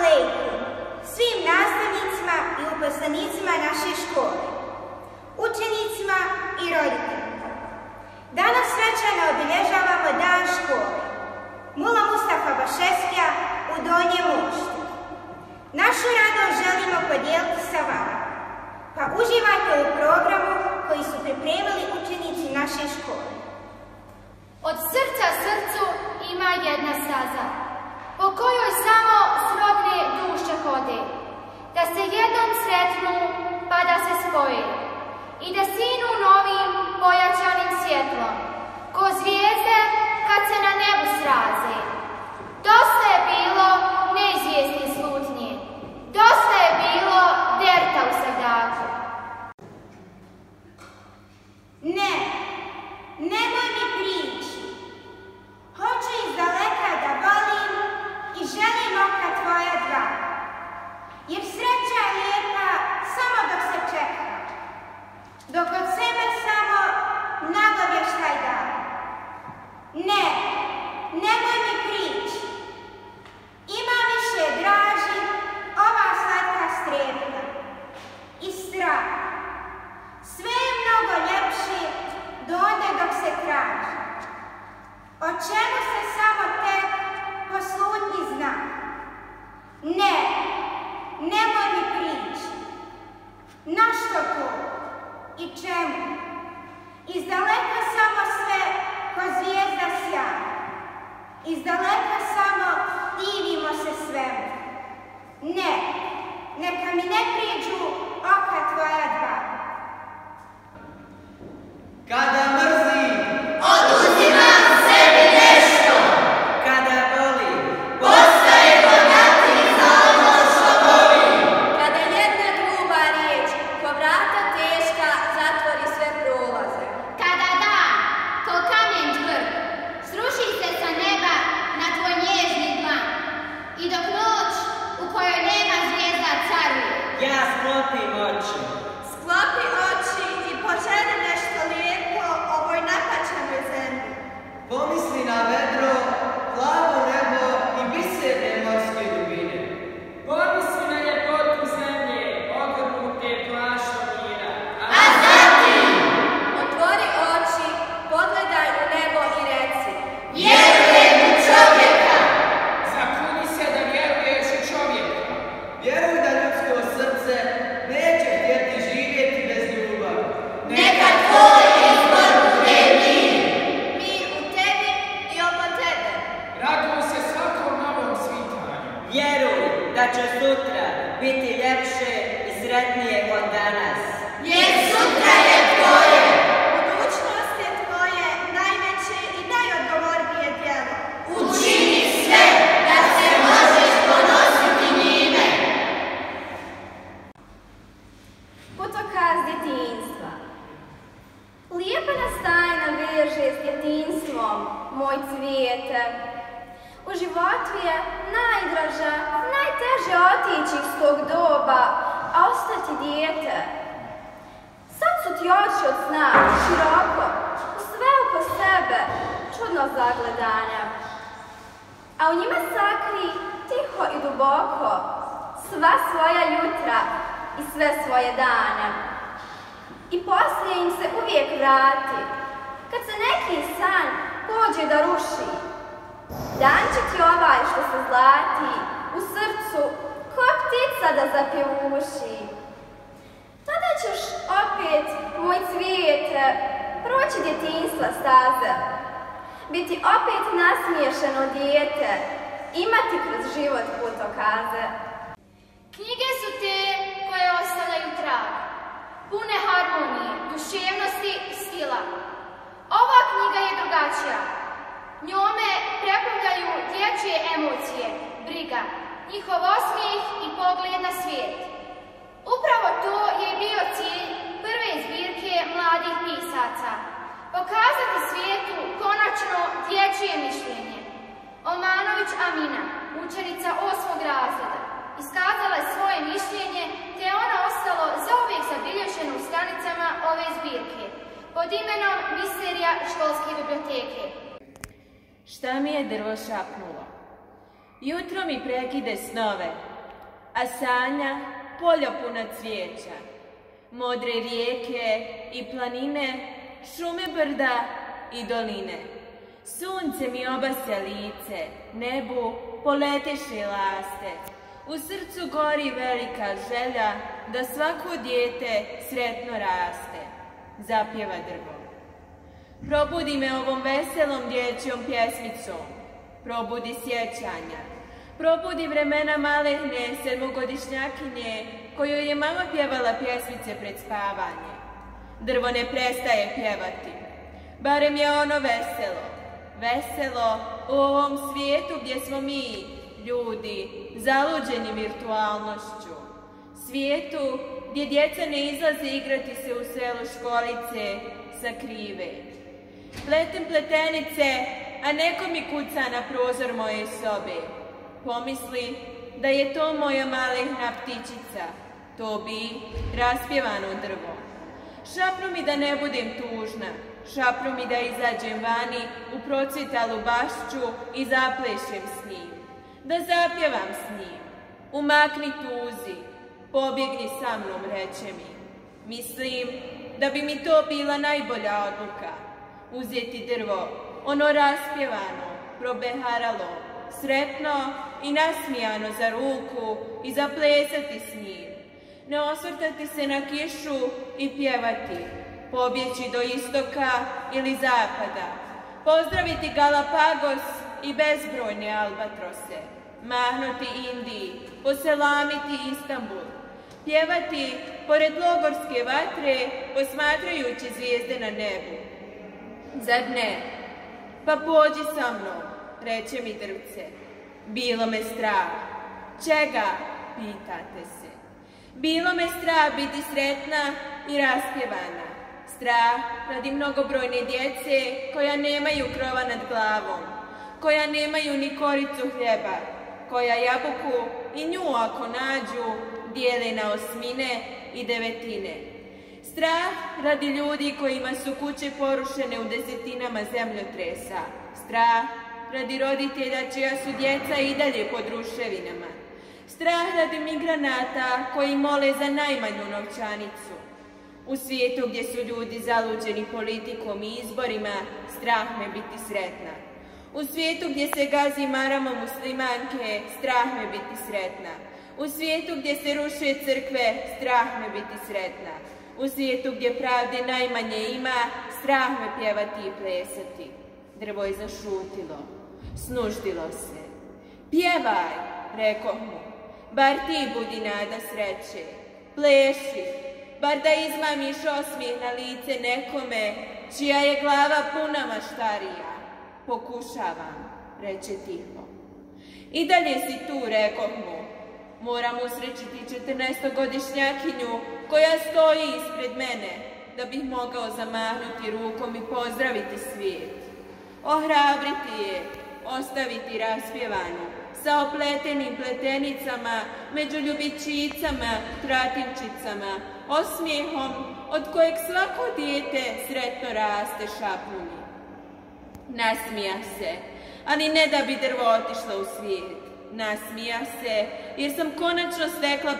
alejkum svim nastavnicima i uposlenicima naše škole, učenicima i roditeljima. Danas svečano obilježavamo Dan škole Mula Mustafa Bašeskija u Donjem Moštu. Našu radost želimo podijeliti sa vama, pa uživajte u programu koji su pripremili učenici naše škole. Od srca srcu ima jedna staza, po kojoj samo srodne duše hode, da se jednom sretnu pa da se spoje i da sinu novim pojačanim svjetlom, ko zvijezde kad se na nebu sraze. Dosta je bilo neizvjesne slutnje, dosta je bilo derta u srdaku. Ne, nemoj mi prići. Hoću izdaleka da volim i želim oka tvoja dva. Jer sreća je lijepa samo dok se čeka, dok od sebe samo nagovještaj da. Ne, nemoj mi prići. Ima više draži ova slatka strepnja i strah. Sve je mnogo ljepše do onda dok se traži. O čemu se samo tek po slutnji zna. Ne, nemoj mi prići. Na što to i čemu? Izdaleka samo sve ko zvijezda sja. Izdaleka samo divimo se svemu. Ne, neka mi ne priđu oka tvoja dva. Kada mrzim, oduzimam sebi nešto. kada boli, Postaje bogatiji za ono što volim. Kada jedna gruba riječ, ko vrata teška, zatvori sve prolaze. Kada dan, ko kamen čvrd, sruši se sa neba na tvoj nježni dlan. I dok noć u kojoj nema zvijezda caruje, ja sklopim oči. Sklopi oči i poželi nešto lijepo ovoj napačenoj zemlji. Pomisli na vedro, plavo nebo i biserne morske dubine. Pomisli na ljepotu zemlje, ogrnute plašom mira. A zatim Otvori oči, pogledaj u nebo i reci. vjerujem u čovjeka. Zakuni se da vjeruješ u čovjeka. Vjeruj da ljudsko srce neće htjeti živjeti bez ljubavi. Neka tvoj izbor bude mir. Mir u tebi i oko tebe. Raduj se svakom novom svitanju. Vjeruj da će sutra biti ljepše i sretnije od danas. Jer sutra je tvoje. Budućnost je tvoje najveće i najodgovornije djelo. Učini sve da se možeš ponositi njime. Putokaz djetinjstva. Lijepa nas tajna veže s djetinjstvom, moj cvijete. U životu je najdraža, najteže otići iz tog doba, a ostati dijete. Sad su ti oči od sna, široko, u sve oko sebe, čudno zagledanja. A u njima sakri, tiho i duboko, sva svoja jutra i sve svoje dane. I poslije im se uvijek vrati, kad se neki san pođe da ruši. Dan će ti ovaj što se zlati, u srcu, ko ptica da zapjevuši. Tada ćeš opet, moj cvijete, proći djetinjstva staze. Biti opet nasmiješeno dijete, imati kroz život putokaze. knjige su te koje ostavljaju trag, pune harmonije, duševnosti i stila. Ova knjiga je drugačija. Njome preplavljaju dječje emocije, briga, njihov osmijeh i pogled na svijet. Upravo to je bio cilj prve zbirke mladih pisaca. Pokazati svijetu konačno dječje mišljenje. Omanović Amina, učenica 8. razreda, iskazala je svoje mišljenje te je ono ostalo zauvijek zabilježeno u stranicama ove zbirke pod imenom Misterija školske biblioteke. Šta mi je drvo šapnulo? Jutro mi prekide snove, a sanja polja puna cvijeća, modre rijeke i planine, šume brda i doline. Sunce mi obasja lice, nebu poleteše laste. U srcu gori velika želja da svako dijete sretno raste, zapjeva drvo. Probudi me ovom veselom dječjom pjesmicom, probudi sjećanja, probudi vremena malehne sedmogodišnjakinje kojoj je mama pjevala pjesmice pred spavanje. Drvo ne prestaje pjevati, barem je ono veselo, veselo u ovom svijetu gdje smo mi, ljudi, zaluđeni virtualnošću. Svijetu gdje djeca ne izlaze igrati se u selu školice sa krive. Pletem pletenice, a neko mi kuca na prozor moje sobe. Pomisli da je to moja malehna ptičica, to bi raspjevano drvo. Šapnu mi da ne budem tužna, šapnu mi da izađem vani u procvjetalu bašću i zaplešem s njim. Da zapjevam s njim, umakni tuzi, pobjegni sa mnom, reče mi. Mislim da bi mi to bila najbolja odluka, uzeti drvo, ono raspjevano, probeharalo, sretno i nasmijano za ruku i zaplesati s njim. Ne osvrtati se na kišu i pjevati, pobjeći do istoka ili zapada, pozdraviti Galapagos i bezbrojne albatrose, mahnuti Indiji, poselamiti Istanbul, pjevati pored logorske vatre, posmatrajući zvijezde na nebu. Zar ne? Pa pođi sa mnom, reče mi drvce. Bilo me strah. Čega? Pitate se. Bilo me strah biti sretna i raspjevana. Strah radi mnogobrojne djece koja nemaju krova nad glavom, koja nemaju ni koricu hljeba, koja jabuku i nju ako nađu dijele na osmine i devetine. Strah radi ljudi kojima su kuće porušene u desetinama zemljotresa. Strah radi roditelja čija su djeca i dalje pod ruševinama. Strah radi migranata koji mole za najmanju novčanicu. U svijetu gdje su ljudi zaluđeni politikom i izborima, strah me biti sretna. U svijetu gdje se gazi maramo muslimanke, strah me biti sretna. U svijetu gdje se ruše crkve, strah me biti sretna. U svijetu gdje pravde najmanje ima, strah me pjevati i plesati. Drvo je zašutilo, snuždilo se. Pjevaj, rekoh mu, bar ti budi nada sreće. Pleši, bar da izmamiš osmijeh na lice nekome čija je glava puna maštarija. Pokušavam, reče tiho. I dalje si tu, rekoh mu. Moram usrećiti 14-godišnjakinju koja stoji ispred mene, da bih mogao zamahnuti rukom i pozdraviti svijet. Ohrabriti je, ostaviti raspjevanu, sa opletenim pletenicama, među ljubičicama, trativčicama, osmijehom od kojeg svako dijete sretno raste, šapnu mi. Nasmija se, ali ne da bi drvo otišlo u svijet. Nasmija se, jer sam konačno stekla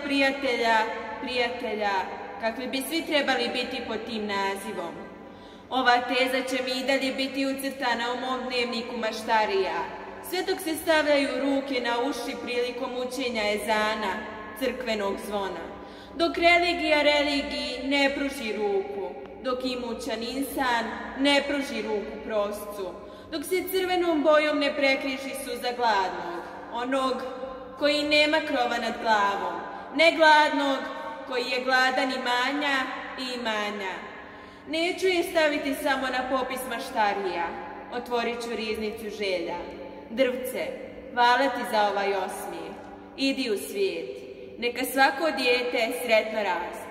prijatelja, kakvi bi svi trebali biti pod tim nazivom. Ova teza će mi i dalje biti ucrtana u mom dnevniku maštarija, sve dok se stavljaju ruke na uši prilikom učenja ezana, crkvenog zvona. Dok religija religiji ne pruži ruku, dok imućan insan ne pruži ruku proscu, dok se crvenom bojom ne prekriži suza gladnog, onog koji nema krova nad glavom, ne gladnog koji je gladan imanja i imanja. Neću je staviti samo na popis maštarija, otvorit ću riznicu želja. Drvce, hvala ti za ovaj osmijeh, idi u svijet, neka svako dijete sretno raste.